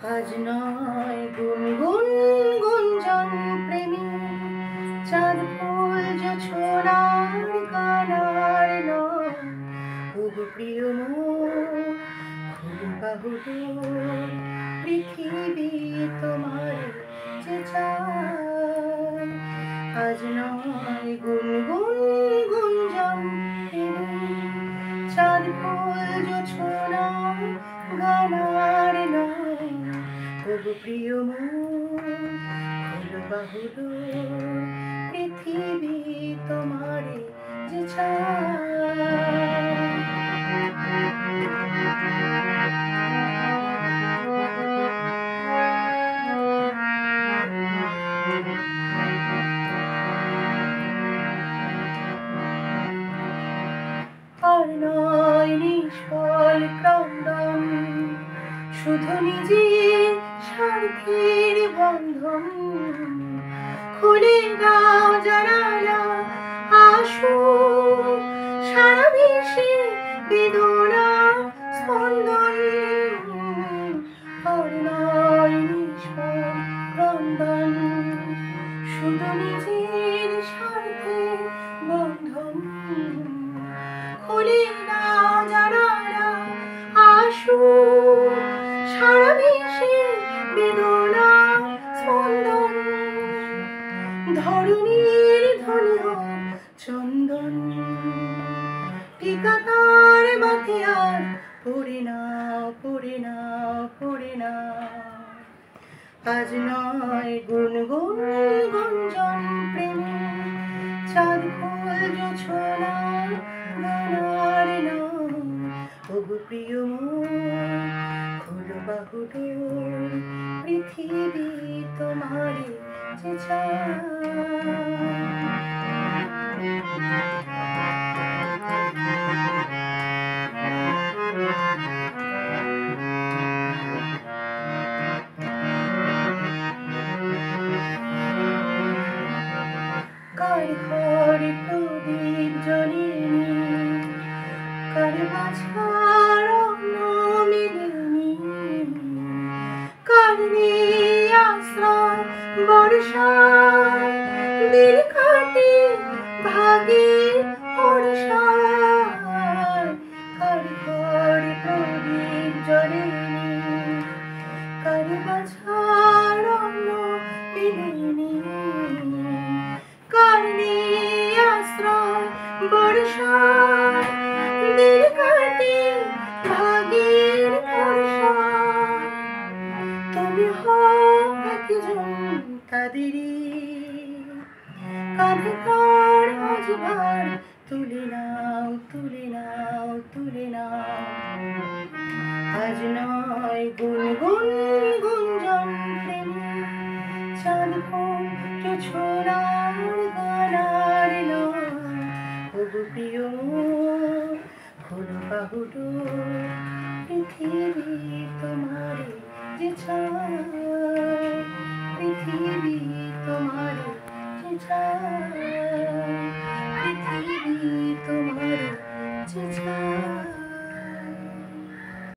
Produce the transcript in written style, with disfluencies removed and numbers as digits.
আজ নয় গুনগুন গুঞ্জন প্রেমী চাঁদ ফুল জোছনার গানার নয় ওগো প্রিয় মন খুব বাহুদূর পৃথিবী তোমার যে চায়। আজ নয় গুনগুন গুঞ্জন প্রেমী চাঁদ ফুল জোছনার গানার নয় ওগো প্রিয় মন খুব বাহুদূর পৃথিবী তোমার যে চায়। আর নয় নিষ্ফল ক্রন্দন শুধু নিজের স্বার্থের বন্ধন খুলে দাও জানালা আসো সারা বিশ্বে বেদনা স্পন্দন। আর নয় নিষ্ফল ক্রন্দন শুধু নিজের স্বার্থের বন্ধন খুলে দাও জানালা আসো সারা বিশ্বে বেদনা স্পন্দন। ধরণীর ধ্বনি হোক চন্দন ঠিকাদার মাথে আর পড়ে নাও পড়ে নাও পড়ে নাও। আজ নয় গুনগুন গুঞ্জন প্রেমী চাঁদ ফুল জোছনার গানার নয় ওগো প্রিয় মন খুলো বাহুদূর পৃথিবী তোমার যে চায়। কার ঘরে প্রদীপ জ্বলেনি কার বাছার অন্ন মেলেনি কার নেই আশ্রয় বর্ষায় দিন কাটে ভাগের ভরসায়। কার ঘরে প্রদীপ জ্বলেনি কার বাছার অন্ন মেলেনি কার নেই আশ্রয় বর্ষায় দিন কাটে ভাগের ভরসায়। তুমি হও একজন তাদেরই কাঁধে তার আজ ভার তুলে নাও।